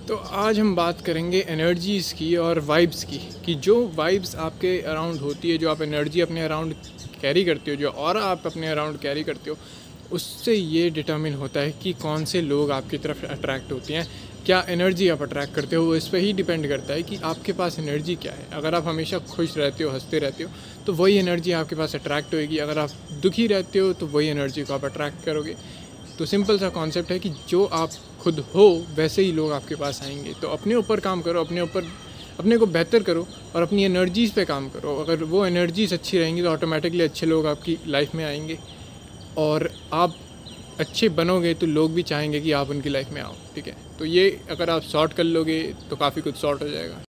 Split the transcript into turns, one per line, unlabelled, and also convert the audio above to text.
तो आज हम बात करेंगे एनर्जीज़ की और वाइब्स की, कि जो वाइब्स आपके अराउंड होती है, जो आप एनर्जी अपने अराउंड कैरी करते हो, जो ऑरा आप अपने अराउंड कैरी करते हो, उससे ये डिटर्मिन होता है कि कौन से लोग आपकी तरफ अट्रैक्ट होते हैं, क्या एनर्जी आप अट्रैक्ट करते हो। वो इस पर ही डिपेंड करता है कि आपके पास एनर्जी क्या है। अगर आप हमेशा खुश रहते हो, हंसते रहते हो, तो वही एनर्जी आपके पास अट्रैक्ट होएगी। अगर आप दुखी रहते हो तो वही एनर्जी को आप अट्रैक्ट करोगे। तो सिंपल सा कॉन्सेप्ट है कि जो आप खुद हो वैसे ही लोग आपके पास आएंगे। तो अपने ऊपर काम करो, अपने को बेहतर करो और अपनी एनर्जीज़ पे काम करो। अगर वो एनर्जीज़ अच्छी रहेंगी तो ऑटोमेटिकली अच्छे लोग आपकी लाइफ में आएंगे, और आप अच्छे बनोगे तो लोग भी चाहेंगे कि आप उनकी लाइफ में आओ। ठीक है, तो ये अगर आप सॉर्ट कर लोगे तो काफ़ी कुछ सॉर्ट हो जाएगा।